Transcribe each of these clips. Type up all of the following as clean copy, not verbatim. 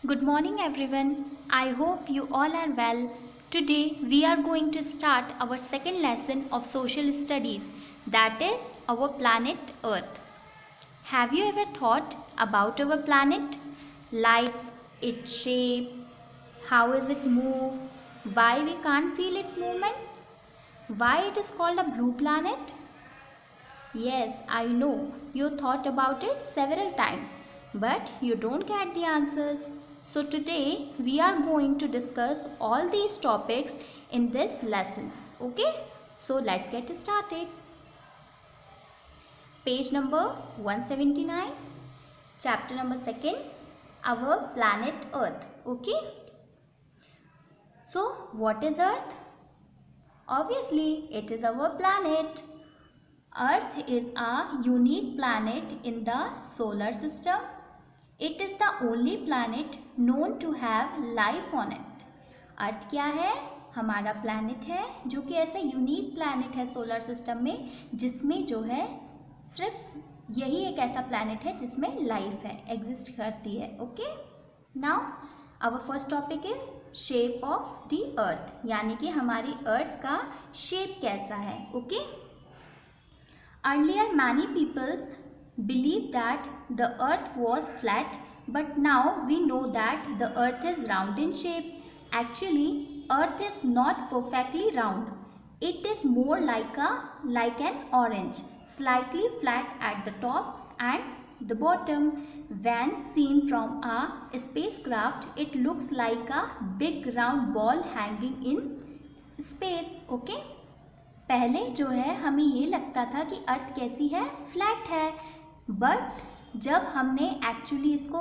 Good morning everyone. I hope you all are well. Today we are going to start our second lesson of social studies, that is our planet Earth. Have you ever thought about our planet? Like its shape, how is it move, why we can't feel its movement, why it is called a blue planet? Yes, I know you thought about it several times, but you don't get the answers. So today we are going to discuss all these topics in this lesson. Okay? So let's get started. Page number 179, chapter number 2, our planet Earth. Okay? So what is Earth? Obviously, it is our planet. Earth is a unique planet in the solar system. It is the only planet known to have life on it. अर्थ क्या है? हमारा planet है जो कि ऐसा unique planet है solar system में जिसमें जो है सिर्फ यही एक ऐसा प्लैनेट है जिसमें लाइफ है, एग्जिस्ट करती है. Okay, now our first topic is shape of the earth, यानी कि हमारी अर्थ का शेप कैसा है. Okay, earlier many peoples believed that the earth was flat, but now we know that the earth is round in shape. Actually, earth is not perfectly round. It is more like an orange, slightly flat at the top and the bottom. When seen from a spacecraft, it looks like a big round ball hanging in space. Okay, पहले जो है हमें ये लगता था कि अर्थ कैसी है, फ्लैट है, बट जब हमने एक्चुअली इसको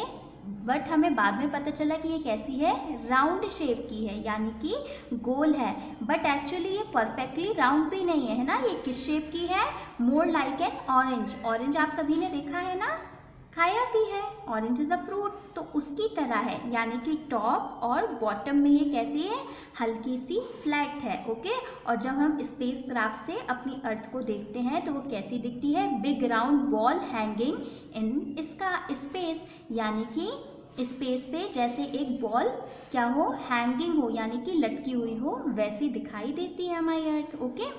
बट हमें बाद में पता चला कि ये कैसी है, राउंड शेप की है, यानी कि गोल है. बट एक्चुअली ये परफेक्टली राउंड भी नहीं है ना. ये किस शेप की है? More like an orange. Orange आप सभी ने देखा है ना, खाया भी है. ऑरेंज इज़ अ फ्रूट, तो उसकी तरह है, यानी कि टॉप और बॉटम में ये कैसी है, हल्की सी फ्लैट है. ओके, और जब हम स्पेस क्राफ्ट से अपनी अर्थ को देखते हैं तो वो कैसी दिखती है, big round ball hanging in इसका स्पेस, यानी कि स्पेस पे जैसे एक बॉल क्या हो, हैंगिंग हो, यानी कि लटकी हुई हो, वैसी दिखाई देती है हमारी अर्थ. ओके,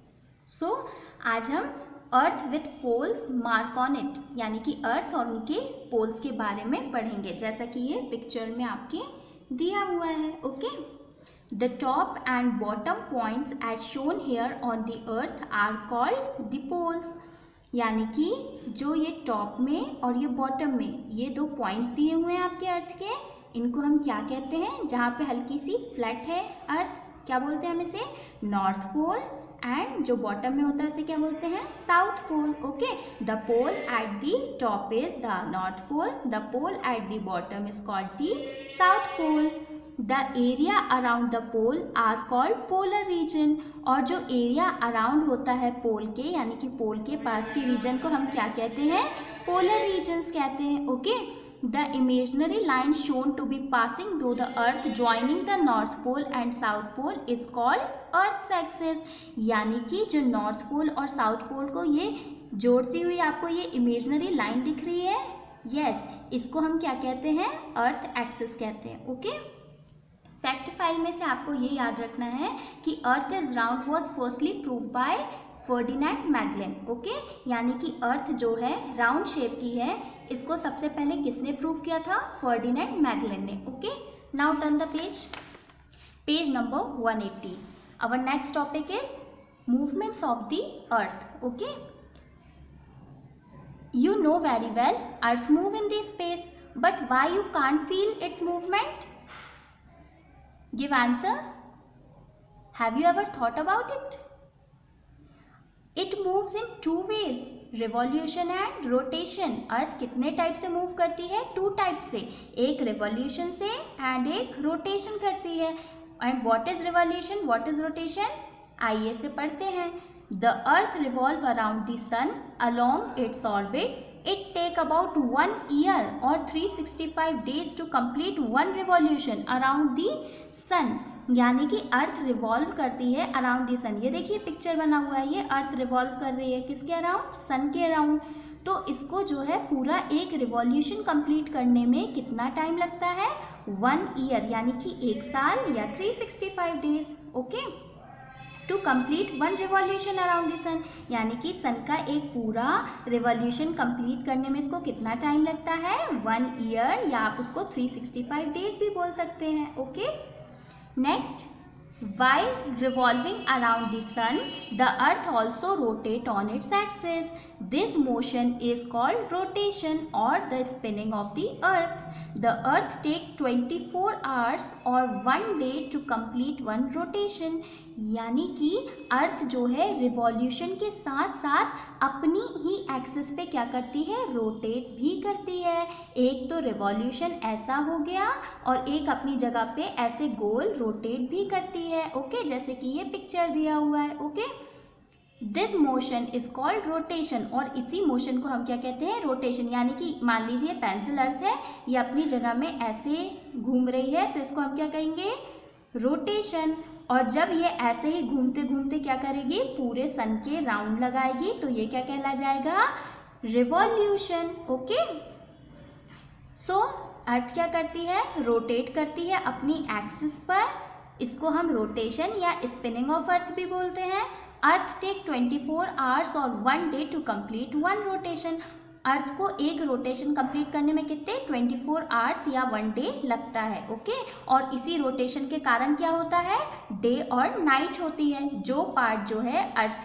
सो आज हम earth with poles mark on it, यानी कि अर्थ और उनके पोल्स के बारे में पढ़ेंगे, जैसा कि ये पिक्चर में आपके दिया हुआ है. Okay, the top and bottom points as shown here on the earth are called the poles, यानी कि जो ये टॉप में और ये बॉटम में ये दो पॉइंट्स दिए हुए हैं आपके अर्थ के, इनको हम क्या कहते हैं? जहाँ पे हल्की सी फ्लैट है अर्थ, क्या बोलते हैं हम इसे? North pole. एंड जो बॉटम में होता है उसे क्या बोलते हैं? South pole. Okay, the pole at the top is the north pole, the pole at the bottom is called the south pole. The area around the pole are called polar region, और जो area around होता है पोल के, यानी कि पोल के पास के reason को हम क्या कहते हैं? पोलर रीजन्स कहते हैं. Okay, the imaginary line shown to be passing through the earth joining the north pole and south pole is called earth's axis, यानी कि जो नॉर्थ पोल और साउथ पोल को ये जोड़ती हुई आपको ये इमेजिनरी लाइन दिख रही है, यस, इसको हम क्या कहते हैं? अर्थ एक्सिस कहते हैं. ओके, फैक्ट फाइल में से आपको ये याद रखना है कि earth is round was firstly prove by Ferdinand Magellan. Okay, यानी कि अर्थ जो है राउंड शेप की है, इसको सबसे पहले किसने प्रूव किया था? फर्डिनेंड मैगलेन ने. Okay, now turn the page number 180. Our next topic is movements of the earth. Okay, you know very well earth move in the space, but why you can't feel its movement? Give answer. Have you ever thought about it? It moves in two ways, revolution and rotation. Earth कितने type से move करती है? 2 type से, एक revolution से and एक rotation करती है. And what is revolution, what is rotation? आइए से पढ़ते हैं. The earth revolve around the sun along its orbit. It take about 1 year or 365 days to complete one revolution around the sun, यानी कि अर्थ revolve करती है अराउंड द सन. ये देखिए पिक्चर बना हुआ है, ये अर्थ रिवॉल्व कर रही है किसके अराउंड? सन के अराउंड. तो इसको जो है पूरा एक रिवॉल्यूशन कंप्लीट करने में कितना टाइम लगता है? 1 ईयर, यानी कि 1 साल या 365 days. Okay, to complete 1 revolution around the sun, यानी कि सन का एक पूरा रिवॉल्यूशन कंप्लीट करने में इसको कितना टाइम लगता है? 1 ईयर, या आप उसको 365 डेज भी बोल सकते हैं। Okay, next, while revolving around the sun, the earth also rotate on its axis. This motion is called rotation or the spinning of the earth. The earth take 24 hours or 1 day to complete 1 rotation. यानी कि अर्थ जो है revolution के साथ साथ अपनी ही axis पे क्या करती है? रोटेट भी करती है। एक तो रिवॉल्यूशन ऐसा हो गया और एक अपनी जगह पे ऐसे गोल रोटेट भी करती है। ओके, जैसे कि ये पिक्चर दिया हुआ है। Okay, this motion is called rotation, और इसी मोशन को हम क्या कहते हैं? रोटेशन। यानी कि मान लीजिए पेंसिल अर्थ है, ये अपनी जगह में ऐसे घूम रही है, तो इसको हम क्या कहेंगे? रोटेशन। और जब ये ऐसे ही घूमते घूमते क्या करेगी? पूरे सन के राउंड लगाएगी, तो ये क्या कहला जाएगा? रिवॉल्यूशन। ओके, सो अर्थ क्या करती है? रोटेट करती है अपनी एक्सिस पर, इसको हम रोटेशन या स्पिनिंग ऑफ अर्थ भी बोलते हैं। अर्थ टेक 24 आवर्स और 1 day to complete 1 rotation. Earth को एक रोटेशन कंप्लीट करने में कितने? 24 आवर्स या 1 डे लगता है। ओके, और इसी रोटेशन के कारण क्या होता है? डे और नाइट होती है। जो पार्ट जो है अर्थ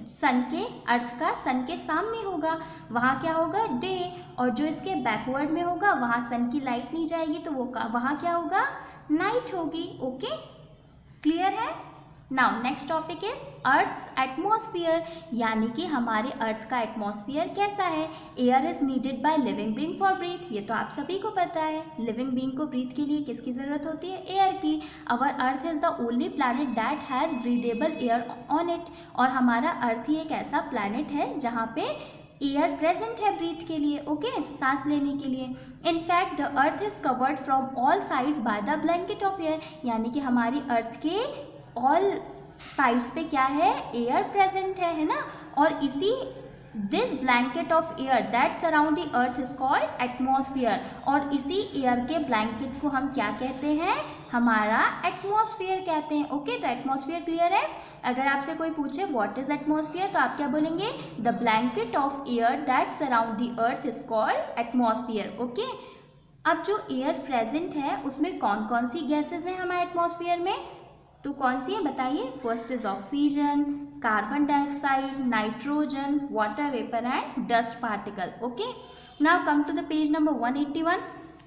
का सन के सामने होगा वहाँ क्या होगा? डे, और जो इसके बैकवर्ड में होगा वहाँ सन की लाइट नहीं जाएगी, तो वो वहाँ क्या होगा? नाइट होगी। ओके, क्लियर है? Now next topic is earth atmosphere, यानी कि हमारे अर्थ का एटमॉस्फेयर कैसा है? Air is needed by living being for breath, ये तो आप सभी को पता है। लिविंग बीइंग को ब्रीथ के लिए किसकी ज़रूरत होती है? एयर की। Our earth is the only planet that has breathable air on it, और हमारा अर्थ ही एक ऐसा प्लैनेट है जहाँ पे एयर प्रेजेंट है ब्रीथ के लिए। ओके, सांस लेने के लिए। In fact the earth is covered from all sides by the blanket of air, यानी कि हमारी अर्थ के ऑल साइड्स पे क्या है? एयर प्रेजेंट है ना। और इसी this blanket of air that surround the earth is called atmosphere, और इसी एयर के ब्लैंकेट को हम क्या कहते हैं? हमारा एटमॉस्फेयर कहते हैं। ओके, तो एटमॉस्फेयर क्लियर है? अगर आपसे कोई पूछे व्हाट इज एटमॉस्फेयर, तो आप क्या बोलेंगे? The blanket of air that surround the earth is called atmosphere. Okay, अब जो एयर प्रेजेंट है उसमें कौन कौन सी गैसेज हैं हमारे एटमॉस्फेयर में? तो कौन सी है बताइए? First is oxygen, carbon dioxide, nitrogen, water vapour and dust particle. Okay, now come to the page number 181।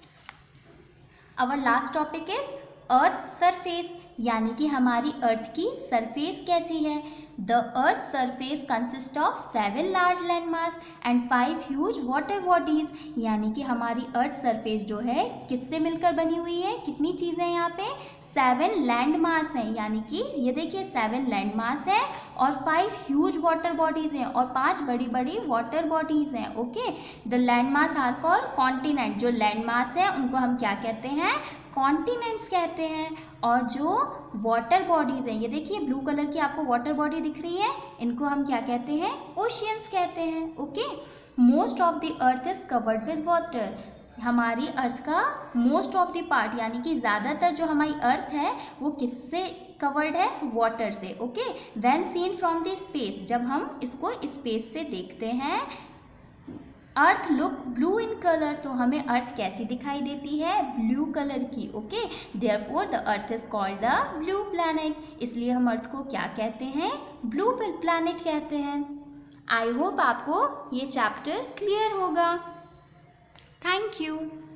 Our last topic is earth surface, यानी कि हमारी अर्थ की सरफेस कैसी है? The earth surface consist of 7 large land mass and 5 huge water bodies, यानी कि हमारी earth surface जो है किससे मिलकर बनी हुई है? कितनी चीज़ें हैं यहाँ पे? 7 लैंड मास हैं, यानी कि ये देखिए 7 लैंड मास है और 5 ह्यूज वाटर बॉडीज हैं और 5 बड़ी बड़ी वाटर बॉडीज हैं। Okay, the land mass are called continent, जो लैंड मास है उनको हम क्या कहते हैं? कॉन्टिनेंट्स कहते हैं। और जो वाटर बॉडीज़ हैं, ये देखिए ब्लू कलर की आपको वाटर बॉडी दिख रही है, इनको हम क्या कहते हैं? ओशियंस कहते हैं। Okay, most of the earth is covered with water, हमारी अर्थ का मोस्ट ऑफ द पार्ट यानी कि ज़्यादातर जो हमारी अर्थ है वो किससे कवर्ड है? वाटर से। Okay, when seen from the space, जब हम इसको स्पेस से देखते हैं, earth look blue in colour, तो हमें अर्थ कैसी दिखाई देती है? ब्लू कलर की। Okay, therefore the earth is called the blue planet, इसलिए हम अर्थ को क्या कहते हैं? ब्लू प्लैनेट कहते हैं। आई होप आपको ये चैप्टर क्लियर होगा। Thank you.